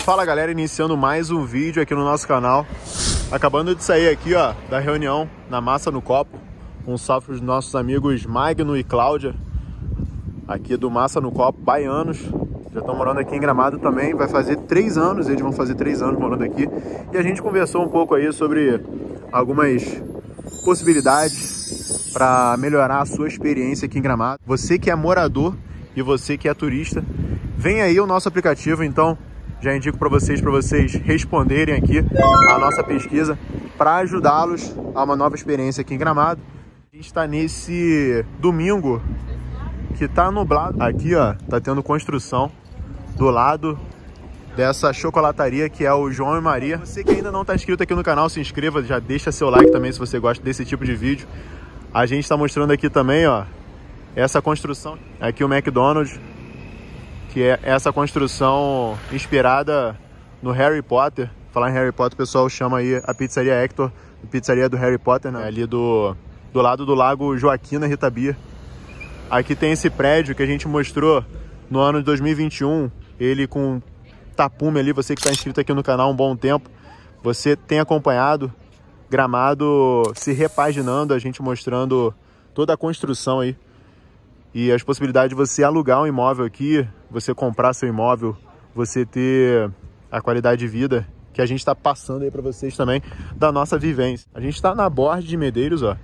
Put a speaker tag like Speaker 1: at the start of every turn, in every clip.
Speaker 1: Fala galera, iniciando mais um vídeo aqui no nosso canal. Acabando de sair aqui, ó, da reunião na Massa no Copo. Um salve para os nossos amigos Magno e Cláudia, aqui do Massa no Copo, baianos. Já estão morando aqui em Gramado também, vai fazer 3 anos, eles vão fazer 3 anos morando aqui. E a gente conversou um pouco aí sobre algumas possibilidades para melhorar a sua experiência aqui em Gramado. Você que é morador e você que é turista, vem aí o nosso aplicativo, então já indico para vocês responderem aqui a nossa pesquisa para ajudá-los a uma nova experiência aqui em Gramado. A gente está nesse domingo que tá nublado. Aqui, ó, tá tendo construção do lado dessa chocolataria que é o João e Maria. Você que ainda não está inscrito aqui no canal, se inscreva, já deixa seu like também se você gosta desse tipo de vídeo. A gente está mostrando aqui também, ó, essa construção. Aqui o McDonald's, que é essa construção inspirada no Harry Potter. Falar em Harry Potter, o pessoal chama aí a pizzaria Hector, a pizzaria do Harry Potter, né? Ali do lado do lago Joaquina Rita Bia. Aqui tem esse prédio que a gente mostrou no ano de 2021, ele com tapume ali. Você que está inscrito aqui no canal há um bom tempo, você tem acompanhado Gramado se repaginando, a gente mostrando toda a construção aí. E as possibilidades de você alugar um imóvel aqui, você comprar seu imóvel, você ter a qualidade de vida que a gente está passando aí para vocês também, da nossa vivência. A gente está na Borda de Medeiros, ó.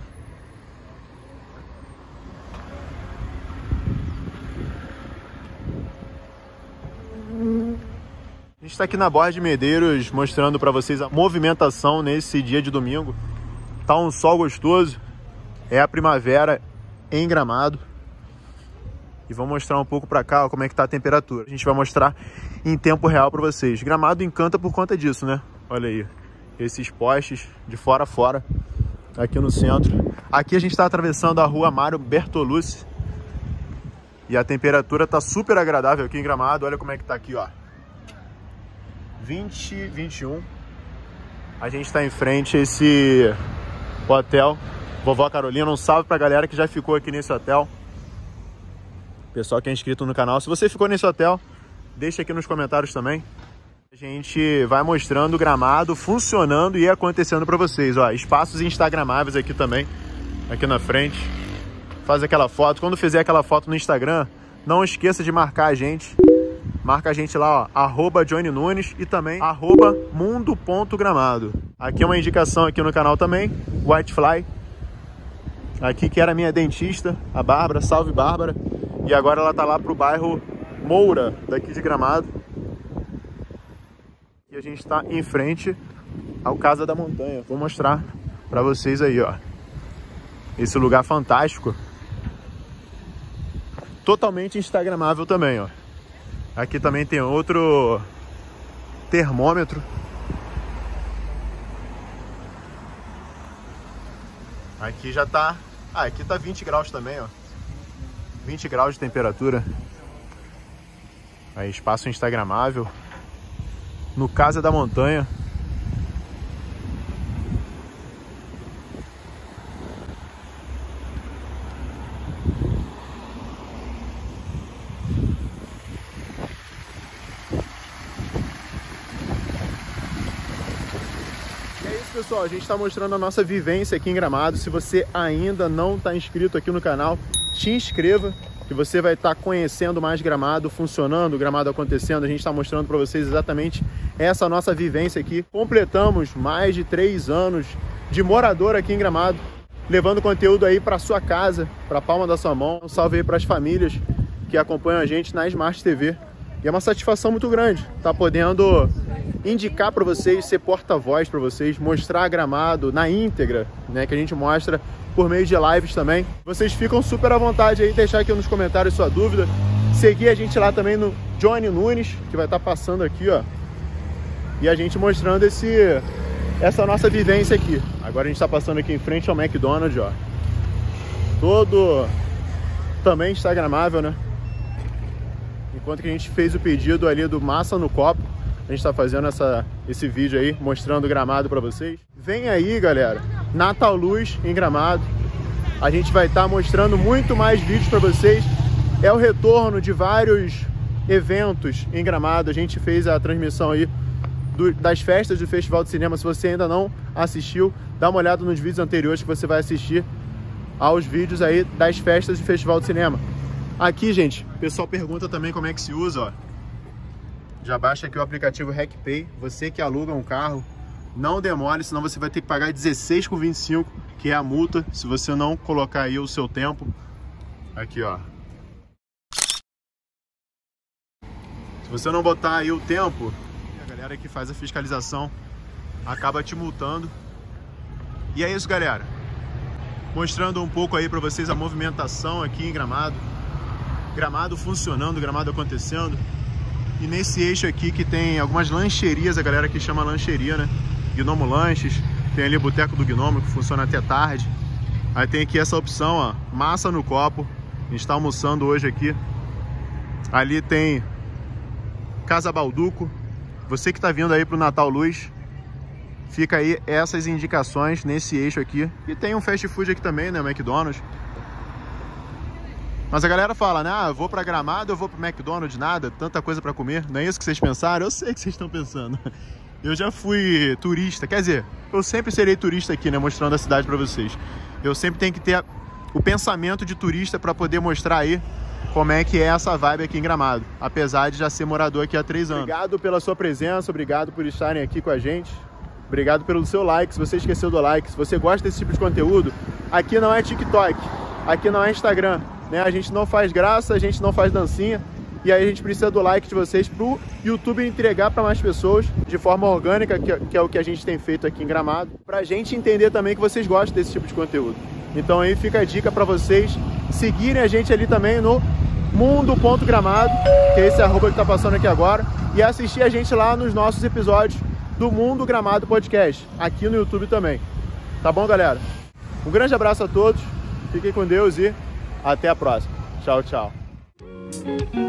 Speaker 1: A gente está aqui na Borda de Medeiros mostrando para vocês a movimentação nesse dia de domingo. Tá um sol gostoso, é a primavera em Gramado. E vou mostrar um pouco para cá, ó, como é que tá a temperatura. A gente vai mostrar em tempo real para vocês. Gramado encanta por conta disso, né? Olha aí, esses postes de fora a fora, aqui no centro. Aqui a gente está atravessando a rua Mário Bertolucci. E a temperatura tá super agradável aqui em Gramado. Olha como é que tá aqui, ó. 20, 21. A gente tá em frente a esse hotel Vovó Carolina. Um salve pra galera que já ficou aqui nesse hotel. Pessoal que é inscrito no canal, se você ficou nesse hotel, deixa aqui nos comentários também. A gente vai mostrando Gramado funcionando e acontecendo para vocês, ó. Espaços instagramáveis aqui também, aqui na frente. Faz aquela foto. Quando fizer aquela foto no Instagram, não esqueça de marcar a gente. Marca a gente lá, ó, @JohnnyNunes e também @mundo.gramado. Aqui é uma indicação aqui no canal também, Whitefly. Aqui que era minha dentista, a Bárbara, salve Bárbara. E agora ela tá lá pro bairro Moura, daqui de Gramado. E a gente tá em frente ao Casa da Montanha. Vou mostrar pra vocês aí, ó. Esse lugar fantástico. Totalmente instagramável também, ó. Aqui também tem outro termômetro. Aqui já tá... Ah, aqui tá 20 graus também, ó. 20 graus de temperatura. Aí, espaço instagramável. No Casa da Montanha. E é isso, pessoal. A gente está mostrando a nossa vivência aqui em Gramado. Se você ainda não está inscrito aqui no canal, te inscreva, que você vai estar conhecendo mais Gramado, funcionando, Gramado acontecendo. A gente está mostrando para vocês exatamente essa nossa vivência aqui. Completamos mais de 3 anos de morador aqui em Gramado, levando conteúdo aí para sua casa, para a palma da sua mão. Um salve aí para as famílias que acompanham a gente na Smart TV. E é uma satisfação muito grande estar podendo indicar para vocês, ser porta-voz para vocês, mostrar Gramado na íntegra, né, que a gente mostra por meio de lives também. Vocês ficam super à vontade aí, deixar aqui nos comentários sua dúvida. Seguir a gente lá também no Johnny Nunes, que vai estar passando aqui, ó. E a gente mostrando essa nossa vivência aqui. Agora a gente está passando aqui em frente ao McDonald's, ó. Todo também instagramável, né? Enquanto que a gente fez o pedido ali do Massa no Copo, a gente está fazendo esse vídeo aí, mostrando Gramado para vocês. Vem aí, galera, Natal Luz em Gramado. A gente vai estar mostrando muito mais vídeos para vocês. É o retorno de vários eventos em Gramado. A gente fez a transmissão aí das festas do Festival de Cinema. Se você ainda não assistiu, dá uma olhada nos vídeos anteriores que você vai assistir aos vídeos aí das festas do Festival de Cinema. Aqui, gente, o pessoal pergunta também como é que se usa, ó. Já baixa aqui o aplicativo RecPay. Você que aluga um carro, não demore, senão você vai ter que pagar R$16,25, que é a multa, se você não colocar aí o seu tempo. Aqui, ó. Se você não botar aí o tempo, a galera que faz a fiscalização acaba te multando. E é isso, galera. Mostrando um pouco aí pra vocês a movimentação aqui em Gramado. Gramado funcionando, Gramado acontecendo. E nesse eixo aqui que tem algumas lancherias, a galera que chama lancheria, né? Gnomo Lanches, tem ali o Boteco do Gnomo, que funciona até tarde. Aí tem aqui essa opção, ó, massa no copo. A gente tá almoçando hoje aqui. Ali tem Casa Balduco. Você que tá vindo aí pro Natal Luz, fica aí essas indicações nesse eixo aqui. E tem um fast food aqui também, né? McDonald's. Mas a galera fala, né? Ah, eu vou pra Gramado, eu vou pro McDonald's, nada, tanta coisa pra comer. Não é isso que vocês pensaram? Eu sei que vocês estão pensando. Eu já fui turista, quer dizer, eu sempre serei turista aqui, né? Mostrando a cidade pra vocês. Eu sempre tenho que ter o pensamento de turista pra poder mostrar aí como é que é essa vibe aqui em Gramado. Apesar de já ser morador aqui há 3 anos. Obrigado pela sua presença, obrigado por estarem aqui com a gente. Obrigado pelo seu like, se você esqueceu do like. Se você gosta desse tipo de conteúdo, aqui não é TikTok, aqui não é Instagram, né? A gente não faz graça, a gente não faz dancinha. E aí a gente precisa do like de vocês pro YouTube entregar para mais pessoas de forma orgânica, que é o que a gente tem feito aqui em Gramado, pra gente entender também que vocês gostam desse tipo de conteúdo. Então aí fica a dica para vocês seguirem a gente ali também no mundo.gramado, que é esse arroba que tá passando aqui agora, e assistir a gente lá nos nossos episódios do Mundo Gramado Podcast, aqui no YouTube também. Tá bom, galera? Um grande abraço a todos, fiquem com Deus e até a próxima. Tchau, tchau.